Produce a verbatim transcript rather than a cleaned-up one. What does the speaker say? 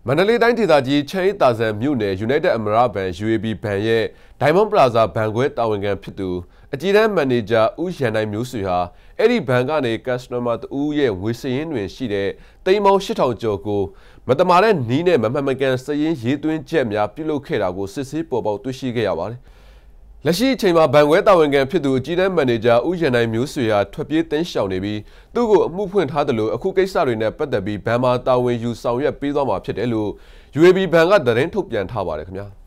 မန္တလေးတိုင်းဒေသကြီးချမ်းရီတာဆန်မြို့နယ် United အမရဘဏ် U A B ဘဏ်ရဲ့ Diamond Plaza ဘဏ်ခွဲတာဝန်ခံဖြစ်သူအကြီးတန်းမန်နေဂျာဦးရန်နိုင်မျိုးဆွေဟာအဲ့ဒီဘဏ်ကနေ customer တူရဲ့ငွေစရင်းတွင်ရှိတဲ့သိန်းပေါင်း ရှစ်ထောင်ကျော်ကိုမတမာတဲ့နီးနဲ့မမှန်မကန်စရင်းရေးသွင်းချက်များပြုလုပ်ခဲ့တာကိုစစ်ဆေးပေါ်ပေါက်တွေ့ရှိခဲ့ရပါတယ်။လက်ရှိအချိန်မှာဘဏ်ခွဲတာဝန်ခံဖြစ်သူအကြီးတန်းမန်နေဂျာဦးရန်နိုင်မျိုးဆွေဟာထွက်ပြေးတင်းရှောင်နေပြီးသူ့ကိုအမှုဖွင့်ထားတယ်လို့အခုကိစ္စတွေနဲ့ပတ်သက်ပြီးဘဏ်မှာတာဝန်ယူဆောင်ရွက်ပေးသွားမှာဖြစ်တယ်လို့ U A B ဘဏ်ကသတင်းထုတ်ပြန်ထားပါတယ်ခင်ဗျာ။